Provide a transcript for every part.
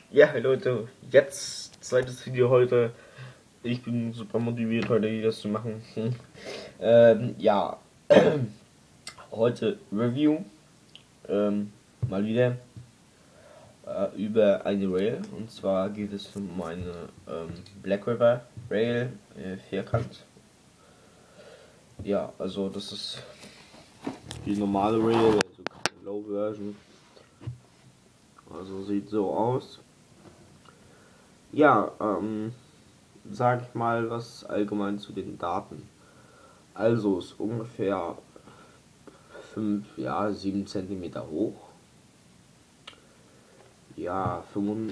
Ja, hey Leute, jetzt zweites Video heute. Ich bin super motiviert, heute Videos zu machen. Ja, heute Review, mal wieder über eine Rail. Und zwar geht es um meine Black River Rail vierkant. Ja, also das ist die normale Rail, also keine Low Version. Also sieht so aus. Ja, sag ich mal was allgemein zu den Daten. Also ist ungefähr 7 Zentimeter hoch. Ja, 5,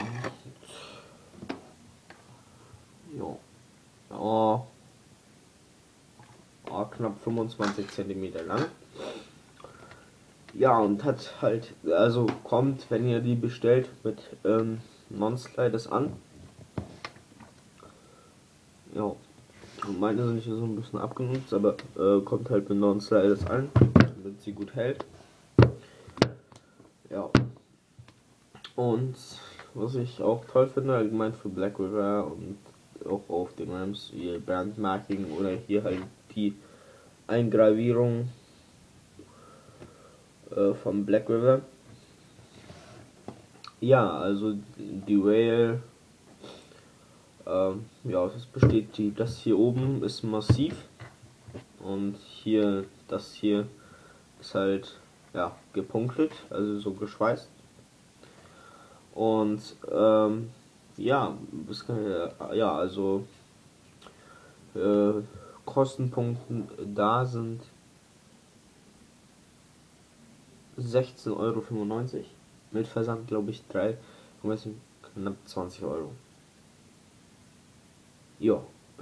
knapp 25 Zentimeter lang. Ja, und hat halt, also kommt, wenn ihr die bestellt, mit Non-Sliders an. Ja, meine sind hier so ein bisschen abgenutzt, aber kommt halt mit Non-Sliders an, damit sie gut hält. Ja. Und was ich auch toll finde, allgemein für Black River und auch auf den Rams, ihr Brandmarking oder hier halt die Eingravierung von Black River. Ja, also die Rail, ja, das besteht das hier oben ist massiv und hier, das hier ist halt, ja, gepunktet, also so geschweißt. Und ja, ja, also Kostenpunkten da sind 16,95 €. Mit Versand glaube ich knapp 20 €. Ja,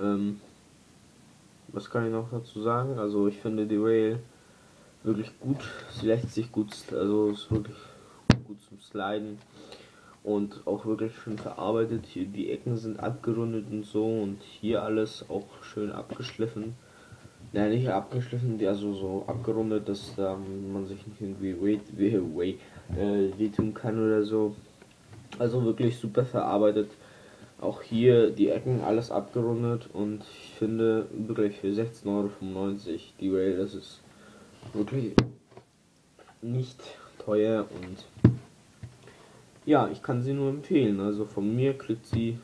was kann ich noch dazu sagen? Also ich finde die Rail wirklich gut. Sie lässt sich gut, also ist wirklich gut zum Sliden. Und auch wirklich schön verarbeitet. Hier die Ecken sind abgerundet und so und hier alles auch schön abgeschliffen. Ja, nicht abgeschliffen, also so abgerundet, dass man sich nicht irgendwie wehtun kann oder so. Also wirklich super verarbeitet. Auch hier die Ecken alles abgerundet und ich finde wirklich für 16,95 € die Rail, das ist wirklich nicht teuer und ja, ich kann sie nur empfehlen. Also von mir kriegt sie,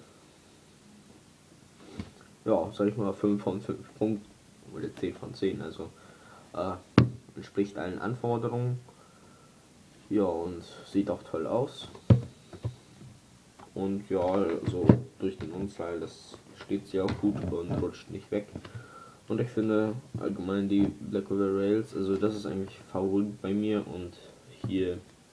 ja, sag ich mal 5 von 5 Punkten oder 10 von 10. Also entspricht allen Anforderungen. Ja, und sieht auch toll aus. Und ja, also durch den Unfall, das steht sie auch gut und rutscht nicht weg. Und ich finde allgemein die Black River Rails, also das ist eigentlich Favorit bei mir und hier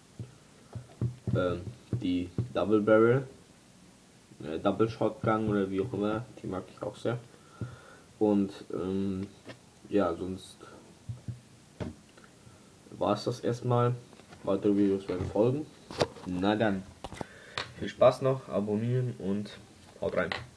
die Double Barrel, Double Shotgun oder wie auch immer, die mag ich auch sehr. Und ja, sonst war es das erstmal. Weitere Videos werden folgen. Na dann, viel Spaß noch, abonnieren und haut rein.